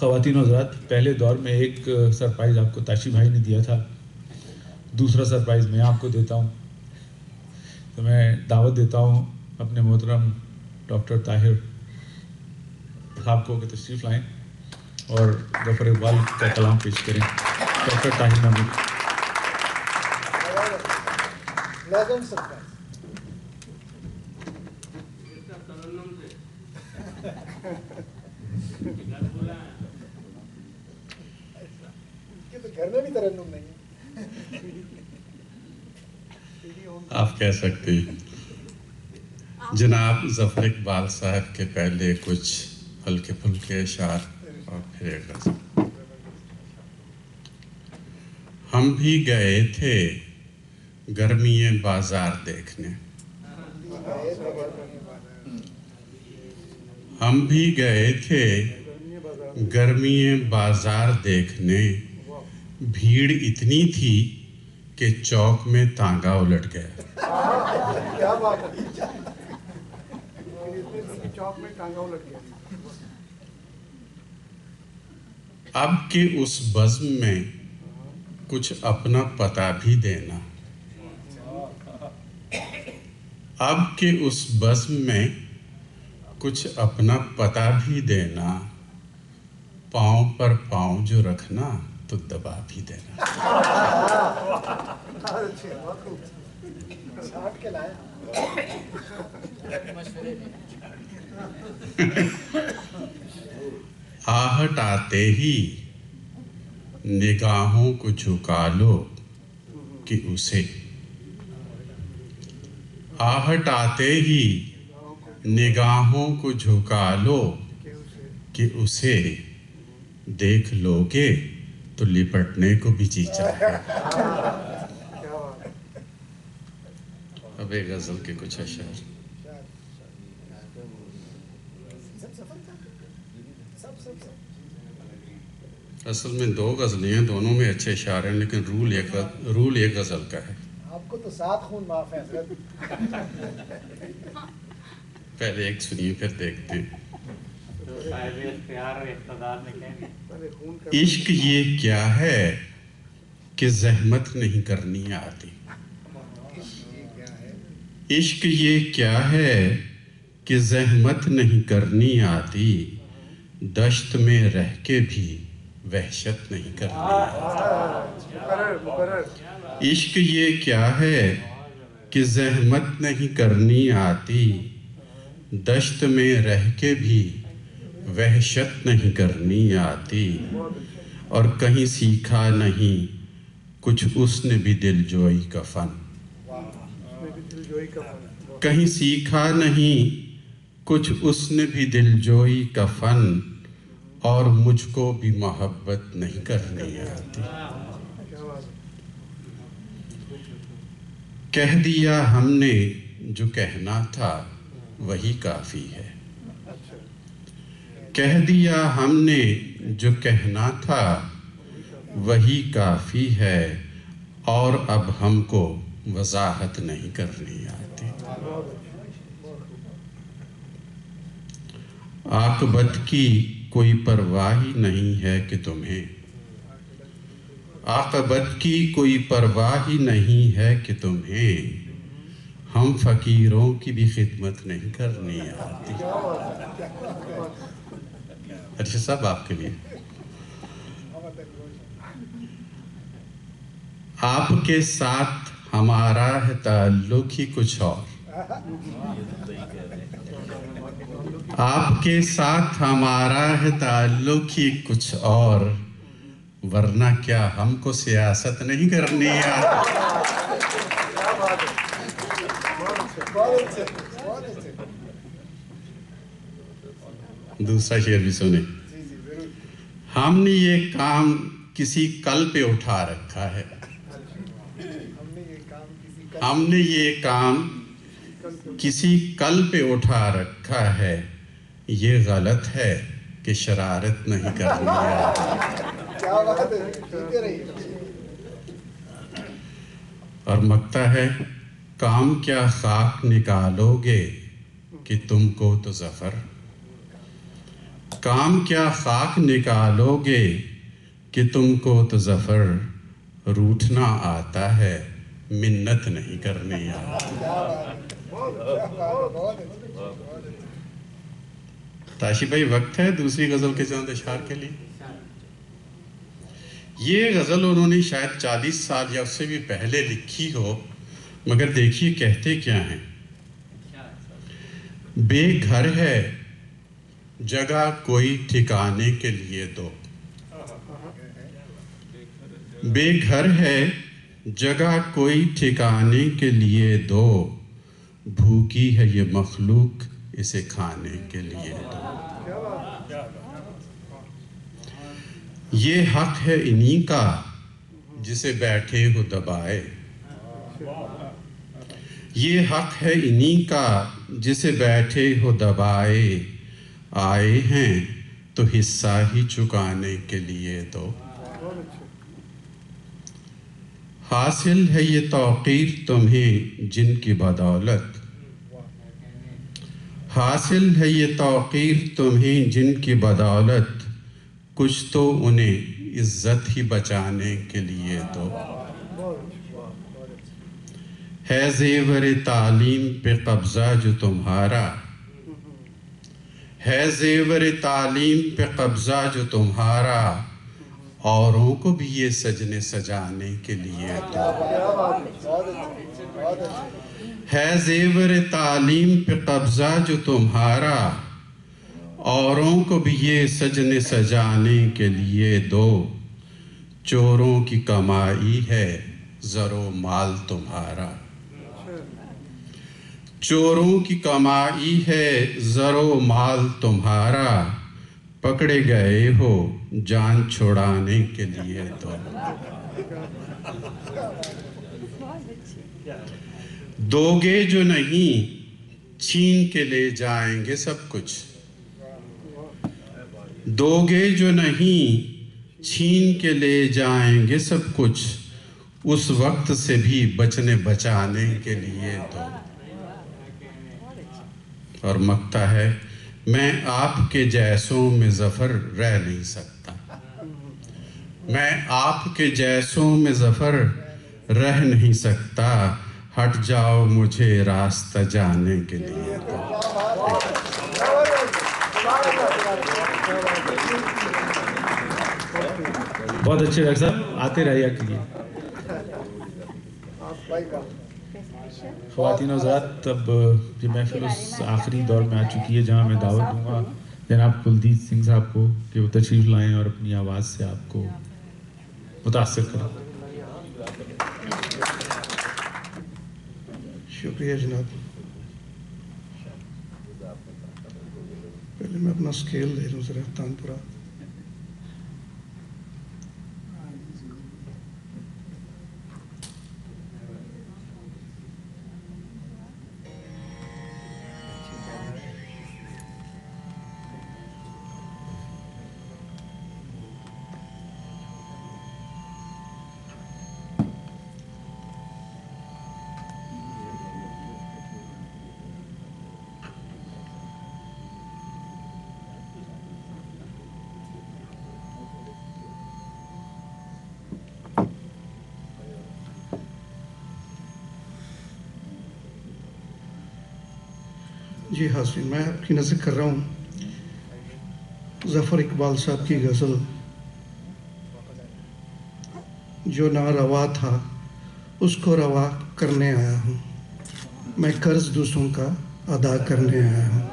خواتین و حضرات، پہلے دور میں ایک سرپرائز آپ کو تاشی بھائی نے دیا تھا، دوسرا سرپرائز میں آپ کو دیتا ہوں. تو میں دعوت دیتا ہوں اپنے محترم ڈاکٹر طاہر صاحب کو کہ تشریف لائیں اور ظفر اقبال کا کلام پیش کریں. ڈاکٹر طاہر محمود. گھر میں بھی ترنم نہیں ہے. آپ کہہ سکتے ہیں. جناب ظفر اقبال صاحب کے پہلے کچھ ہلکے پھلکے اشعار اور پھر ایک غزل. ہم بھی گئے تھے گرمی بازار دیکھنے، ہم بھی گئے تھے گرمی بازار دیکھنے، بھیڑ اتنی تھی کہ چوک میں تانگا الٹ گیا. کیا بات ہے، چوک میں ٹانگا الٹ گیا. اب کے اس بزم میں کچھ اپنا پتہ بھی دینا، اب کے اس بزم میں کچھ اپنا پتہ بھی دینا، پاؤں پر پاؤں جو رکھنا تو دبا بھی دینا. آہٹ آتے ہی نگاہوں کو جھکا لو کہ اسے، آہٹ آتے ہی نگاہوں کو جھکا لو کہ اسے، دیکھ لو گے تو لپٹنے کو بھی جی چاہے. اب ایک غزل کے کچھ اشعار. اصل میں دو غزلیں ہیں، دونوں میں اچھے اشعار ہیں، لیکن رول ایک غزل کا ہے. آپ کو تو 7 خون معاف ہے. پہلے ایک سنیے پھر دیکھتے ہیں. عشق یہ کیا ہے کہ زحمت نہیں کرنی آتی، عشق یہ کیا ہے کہ زحمت نہیں کرنی آتی، دشت میں رہ کے بھی وحشت نہیں کرنی آتی. عشق یہ کیا ہے کہ زحمت نہیں کرنی آتی، دشت میں رہ کے بھی وحشت نہیں کرنی آتی، اور کہیں سیکھا نہیں کچھ اس نے بھی دل جوئی کا فن، کہیں سیکھا نہیں کچھ اس نے بھی دل جوئی کا فن، اور مجھ کو بھی محبت نہیں کرنی آتی. کہہ دیا ہم نے جو کہنا تھا وہی کافی ہے، کہہ دیا ہم نے جو کہنا تھا وہی کافی ہے، اور اب ہم کو وضاحت نہیں کرنی آتی. عاقبت کی کوئی پرواہ ہی نہیں ہے کہ تمہیں، عاقبت کی کوئی پرواہ ہی نہیں ہے کہ تمہیں، ہم فقیروں کی بھی خدمت نہیں کرنی آتی. اچھا صاحب آپ کے لیے. آپ کے ساتھ ہمارا ہے تعلق ہی کچھ اور، آپ کے ساتھ ہمارا ہے تعلق ہی کچھ اور، ورنہ کیا ہم کو سیاست نہیں کرنی آتی. دوسرا شعر بھی سنیں. ہم نے یہ کام کسی کل پہ اٹھا رکھا ہے، ہم نے یہ کام کسی کل پہ اٹھا رکھا ہے، یہ غلط ہے کہ شرارت نہیں کرنی آتی. اور مکتا ہے کام کیا خاک نکالو گے کہ تم کو تو ظفر، کام کیا خاک نکالو گے کہ تم کو تو ظفر روٹھنا آتا ہے، منت نہیں کرنی آتی۔ تاشی بھائی وقت ہے دوسری غزل کے چند اشعار کے لیے؟ یہ غزل انہوں نے شاید 40 سال یا اس سے بھی پہلے لکھی ہو، مگر دیکھیے کہتے کیا ہیں۔ بے گھر ہے جگہ کوئی ٹھکانے کے لیے دو، بے گھر ہے جگہ کوئی ٹھکانے کے لیے دو، بھوکی ہے یہ مخلوق اسے کھانے کے لیے دو۔ یہ حق ہے انہی کا جسے بیٹھے ہو دبائے، یہ حق ہے انہی کا جسے بیٹھے ہو دبائے، آئے ہیں تو حصہ ہی چکانے کے لیے دو۔ حاصل ہے یہ توقیر تمہیں جن کی بدولت، حاصل ہے یہ توقیر تمہیں جن کی بدولت، کچھ تو انہیں عزت ہی بچانے کے لیے دو۔ ہے زیور تعلیم پہ قبضہ جو تمہارا، ہے زیور تعلیم پہ قبضہ جو تمہارا، اوروں کو بھی یہ سجنے سجانے کے لیے دو۔ ہے زیور تعلیم پہ قبضہ جو تمہارا، اوروں کو بھی یہ سجنے سجانے کے لیے دو۔ چوروں کی کمائی ہے زر و مال تمہارا، چوروں کی کمائی ہے زر و مال تمہارا، پکڑے گئے ہو جان چھڑانے کے لیے دو۔ دوگے جو نہیں چھین کے لے جائیں گے سب کچھ، دوگے جو نہیں چھین کے لے جائیں گے سب کچھ، اس وقت سے بھی بچنے بچانے کے لیے دو۔ اور مکتا ہے میں آپ کے جیسوں میں ظفر رہ نہیں سکتا، میں آپ کے جیسوں میں ظفر رہ نہیں سکتا، ہٹ جاؤ مجھے راستہ جانے کے لیے دو۔ بہت اچھے ڈاکٹر صاحب، آتے رہیا کیجیے۔ خواتین و حضرات، اب یہ محفل اس آخری دور میں آ چکی ہے جہاں میں دعوت دوں گا جناب کلدیپ سنگھ صاحب کو کہ وہ تشریف لائیں اور اپنی آواز سے آپ کو متاثر کریں۔ شکریہ جناب۔ پہلے میں اپنا سکیل دے لوں ذرا تانپورہ۔ جی حاضرین، میں آپ کی نظر کر رہا ہوں ظفر اقبال صاحب کی غزل جو ناروا تھا اس کو روا کرنے آیا ہوں، میں قرض دوسروں کا ادا کرنے آیا ہوں۔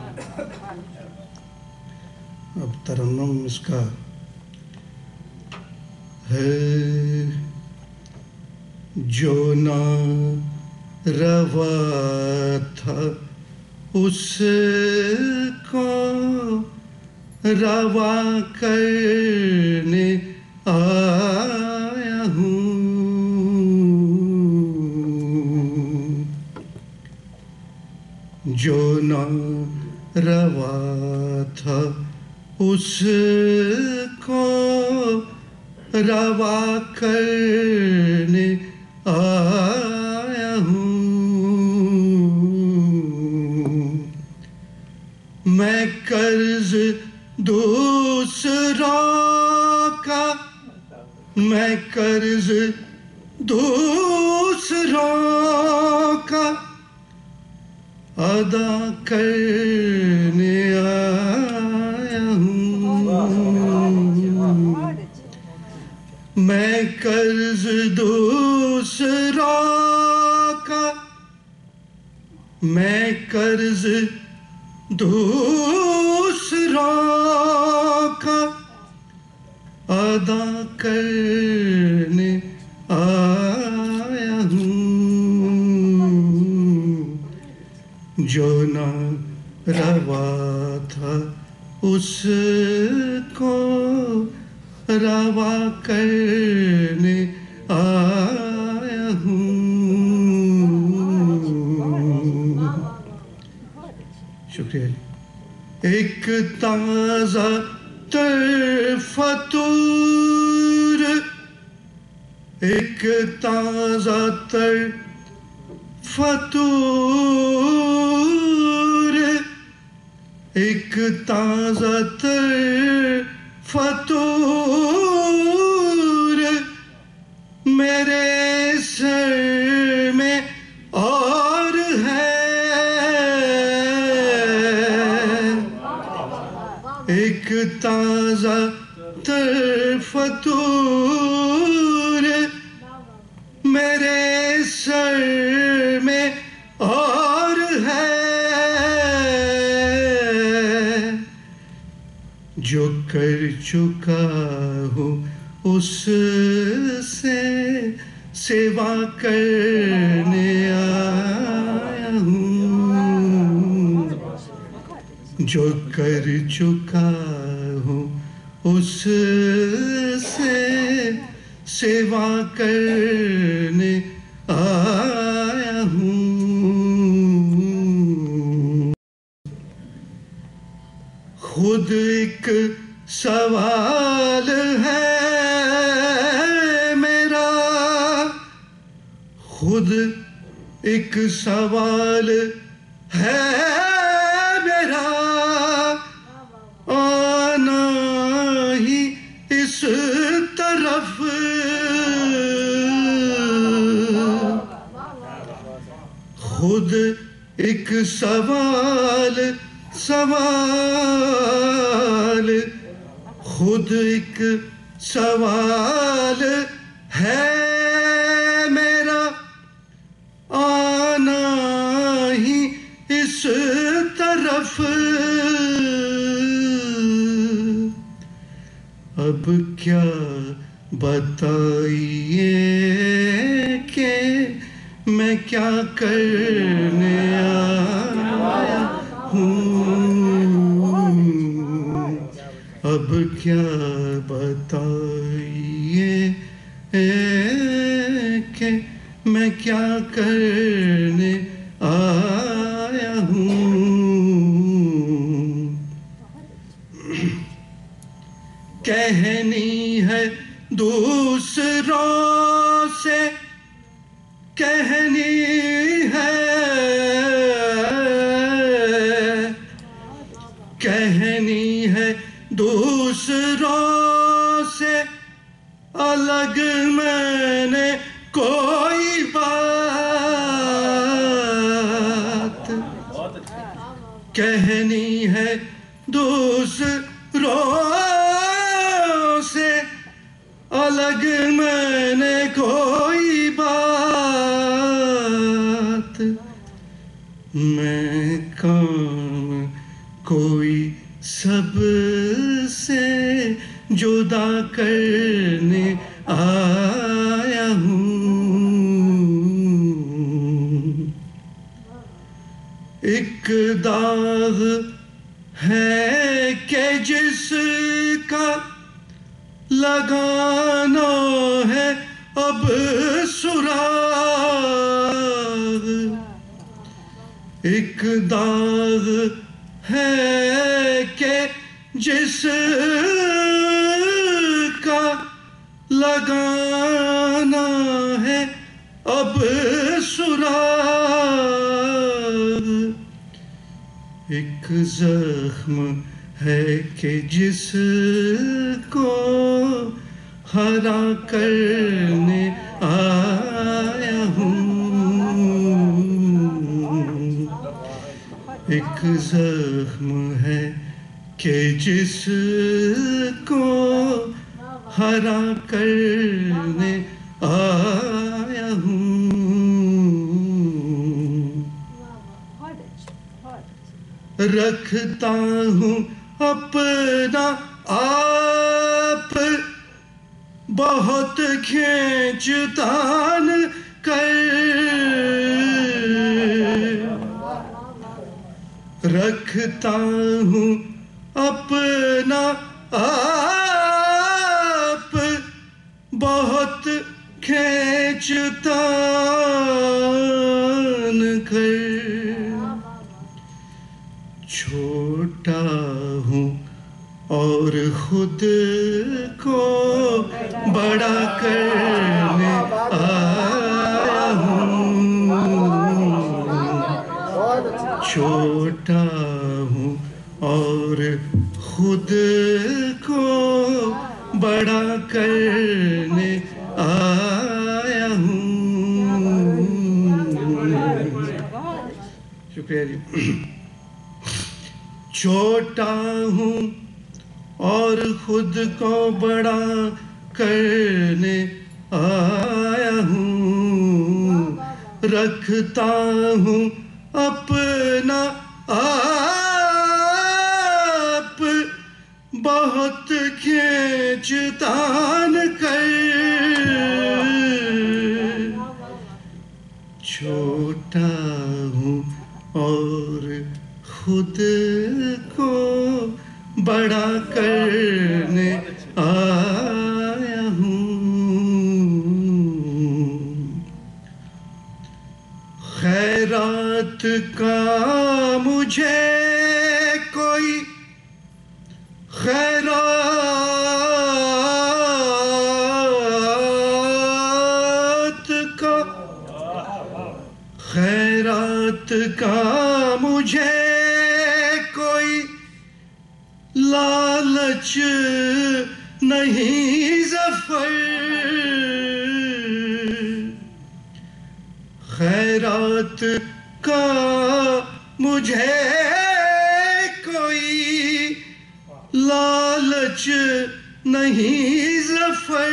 اب ترنم اس کا ہے جو ناروا تھا اس کو روا کرنے آیا ہوں، جو ناروا تھا اس کو روا کرنے آیا ہوں، میں قرض دو میں قرض دوسروں کا ادا کرنے آیا ہوں میں قرض دوسروں کا میں قرض دوسروں کا ادا کرنے آیا ہوں جو نہ روا تھا اس کو روا کرنے آیا ہوں شکریہ ایک تازہ تر فطور ایک تازہ تر فطور ایک تازہ تر فطور میرے سر میں اور ہے ایک تازہ تر فطور میرے سر میں اور ہے جو کر چکا ہوں اس سے سیوا کرنے آیا ہوں جو کر چکا ہوں اس سے سیوا کرنے آیا ہوں خود ایک سوال ہے میرا خود ایک سوال ہے میرا آنا ہی اس طرف خود ایک سوال خود ایک سوال ہے میرا آنا ہی اس طرف اب کیا بتائیے کہ میں کیا کرنے آیا اب کیا بتائیے کہ میں کیا کرنے آیا ہوں کہنی ہے دوسروں سے کہنی ہے دوسروں سے الگ میں نے کوئی بات کہنی ہے دوسروں سے الگ میں نے کوئی بات میں کام کوئی سب سے جدا کرنے آیا ہوں ایک داغ ہے کہ جس کا لگانا ہے اب سراغ ایک داغ ہے کہ جس کا لگانا ہے اب سراغ ایک زخم ہے کہ جس کو ہرا کرنے آیا ہوں. ایک زخم ہے کہ جس کو ہرا کرنے آیا ہوں. رکھتا ہوں اپنا آپ بہت کھینچ تان کر. رکھتا ہوں اپنا آپ بہت کھینچ تان کر. چھوٹا ہوں اور خود کو بڑا کرنے آیا ہوں. چھوٹا ہوں اور خود کو بڑا کرنے آیا ہوں. شکریہ جی. چھوٹا ہوں اور خود کو بڑا کرنے آیا ہوں. رکھتا ہوں اپنا آپ بہت کھینچ تان کر. چھوٹا ہوں اور خود کو بڑا کرنے آیا ہوں. خیرات کا مجھے کوئی خیرات کا مجھے کوئی لالچ نہیں ظفر. خیرات کا مجھے کوئی لالچ نہیں ظفر.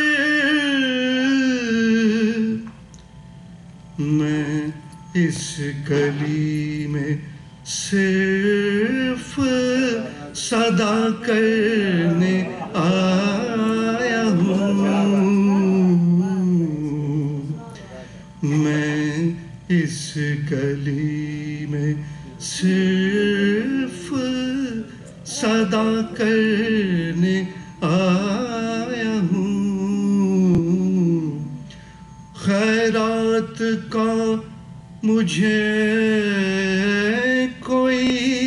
میں اس گلی میں صرف صدا کرنے آیا ہوں. میں اس گلی میں صرف صدا کرنے آیا ہوں. خیرات کا مجھے کوئی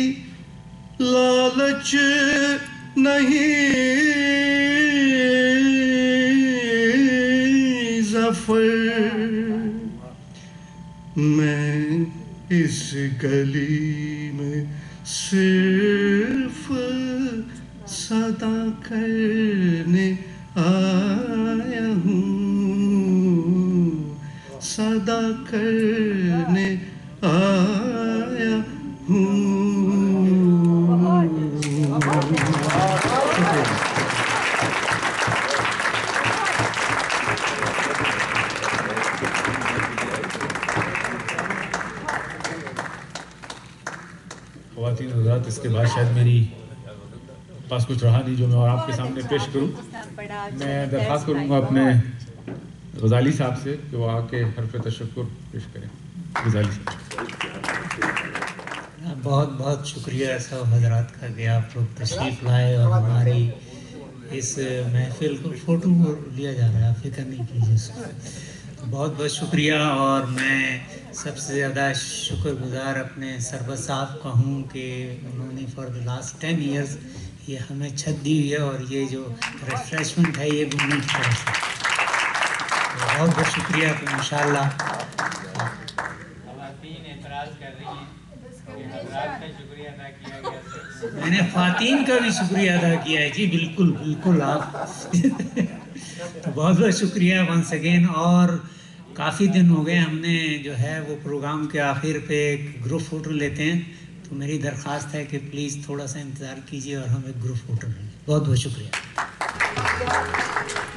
لالچ نہیں ظفر. میں اس گلی میں صرف صدا کرنے آیا ہوں. صدا کرنے آیا ہوں. خواتین حضرات، اس کے بعد شاید میری پاس کچھ رہا نہیں جو میں اور آپ کے سامنے پیش کروں. میں درخواست کروں گا اپنے غزالی صاحب سے کہ وہ آ کے حرف تشکر پیش کریں. غزالی صاحب. بہت بہت شکریہ سب حضرات کا کہ آپ لوگ تشریف لائے اور ہماری اس محفل کو فوٹو لیا جا رہا ہے، آپ فکر نہیں کیجیے اس کو. بہت بہت شکریہ. اور میں سب سے زیادہ شکر گزار اپنے سربراہ صاحب کا ہوں کہ انہوں نے فار دا لاسٹ 10 ایئرز یہ ہمیں چھت دی ہوئی ہے اور یہ جو ریفریشمنٹ ہے یہ گورنمنٹ کی طرف سے. بہت بہت شکریہ. تو انشاءاللہ خواتین اعتراض کر رہی ہیں کہ حضرات کا شکریہ ادا کیا گیا. میں نے خواتین کا بھی شکریہ ادا کیا ہے. جی بالکل بالکل. آپ تو بہت بہت شکریہ ونس اگین. اور کافی دن ہو گئے ہم نے جو ہے وہ پروگرام کے آخر پہ ایک گروپ فوٹو لیتے ہیں, تو میری درخواست ہے کہ پلیز تھوڑا سا انتظار کیجیے اور ہم ایک گروپ فوٹو لیں. بہت بہت شکریہ.